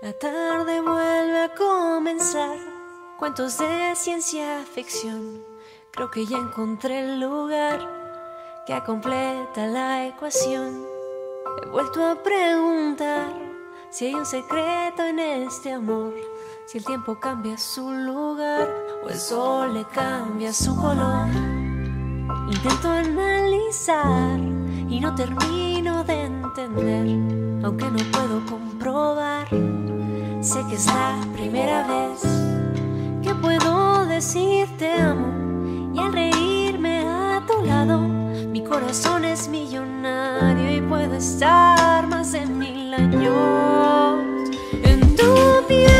La tarde vuelve a comenzar. Cuentos de ciencia ficción. Creo que ya encontré el lugar que completa la ecuación. He vuelto a preguntar si hay un secreto en este amor, si el tiempo cambia su lugar o el sol le cambia su color. Intento analizar y no termino de entender, aunque no puedo comprobar. Sé que es la primera vez que puedo decir te amo, y al reírme a tu lado mi corazón es millonario y puedo estar más de 1000 años en tu piel,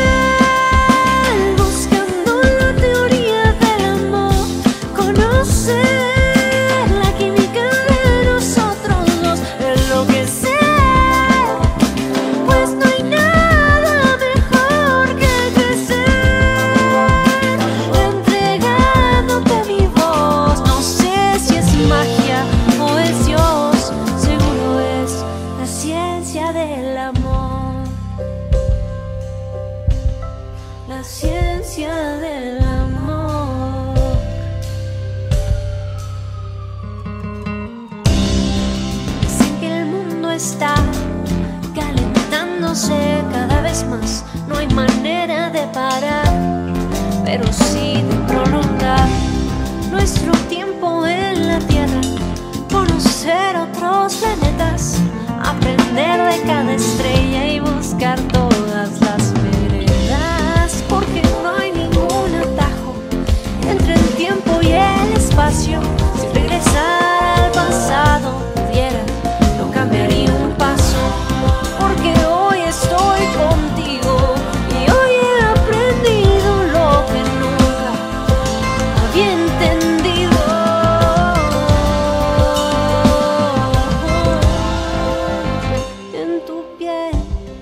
buscando la teoría del amor, conocer la ciencia del amor. Dicen que el mundo está calentándose cada vez más. No hay manera de parar, pero sí de prolongar nuestro tiempo en la Tierra, conocer otros planetas, aprender de cada estrella y buscar todas las veredas, porque no hay ningún atajo entre el tiempo y el espacio. Si regresar al pasado pudiera, no cambiaría un paso, porque hoy estoy contigo y hoy he aprendido lo que nunca había entendido. En tu piel,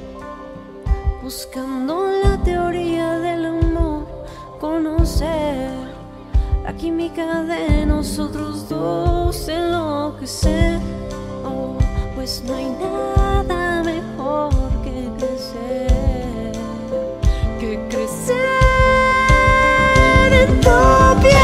buscando la teoría del amor, conocer la química de nosotros dos, enloquecer. Oh, pues no hay nada mejor que crecer, en tu piel.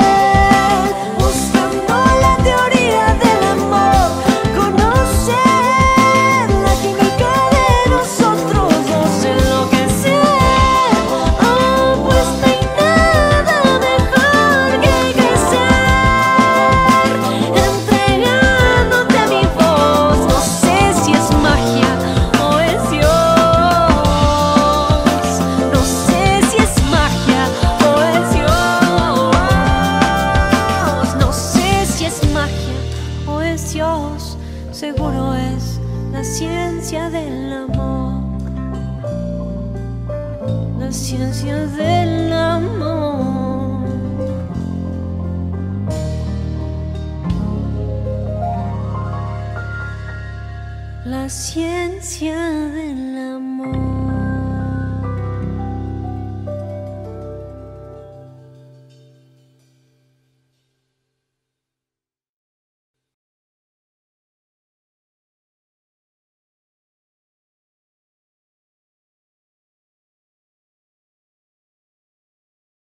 Seguro es la ciencia del amor, la ciencia del amor, la ciencia del amor.